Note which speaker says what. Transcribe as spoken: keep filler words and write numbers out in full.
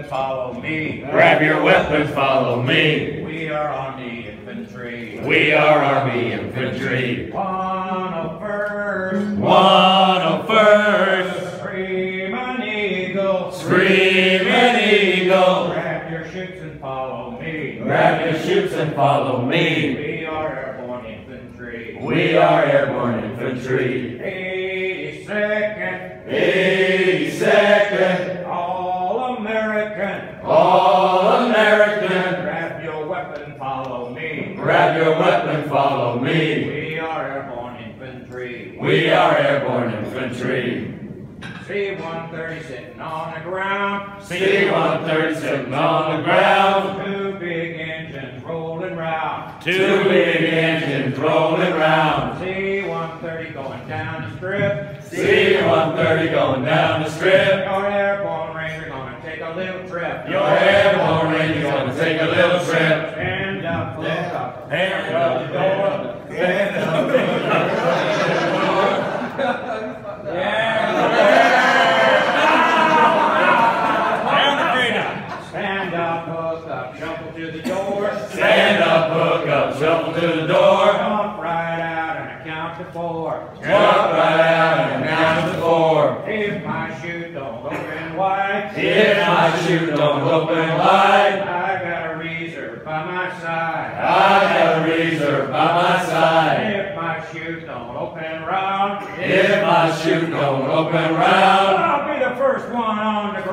Speaker 1: weapons, follow me.
Speaker 2: Grab your weapons, follow me.
Speaker 1: We are Army Infantry.
Speaker 2: We are Army Infantry.
Speaker 1: One of first.
Speaker 2: One of first.
Speaker 1: Screaming eagle.
Speaker 2: Screaming eagle.
Speaker 1: Grab your shoots and follow me.
Speaker 2: Grab your shoots and follow me.
Speaker 1: We are airborne infantry.
Speaker 2: We are airborne infantry.
Speaker 1: eighty-second.
Speaker 2: eighty-second.
Speaker 1: All American.
Speaker 2: All American.
Speaker 1: Grab your weapon, follow me.
Speaker 2: Grab your weapon, follow me.
Speaker 1: We are airborne infantry.
Speaker 2: We are airborne infantry.
Speaker 1: C one thirty sitting on the ground.
Speaker 2: C one thirty sitting on the ground.
Speaker 1: Two big engines rolling round.
Speaker 2: Two big engines rolling round.
Speaker 1: C one thirty going down the strip.
Speaker 2: C one thirty going down the strip.
Speaker 1: Your airborne ranger gonna take a little trip.
Speaker 2: Your airborne ranger's gonna take a little trip.
Speaker 1: Stand up, look up.
Speaker 2: Stand up,
Speaker 1: the door.
Speaker 2: Stand up,
Speaker 1: Yeah. Stand up, hook up, shuffle to the door.
Speaker 2: Stand up, hook up, shuffle to the door.
Speaker 1: Jump right out and count to four.
Speaker 2: Jump right out and count to four.
Speaker 1: If my chute don't open wide.
Speaker 2: If my chute don't open wide.
Speaker 1: I got a reserve by my side.
Speaker 2: I got a reserve by my side.
Speaker 1: If my chute don't open round.
Speaker 2: If my chute don't open round.
Speaker 1: I'll be the first one on the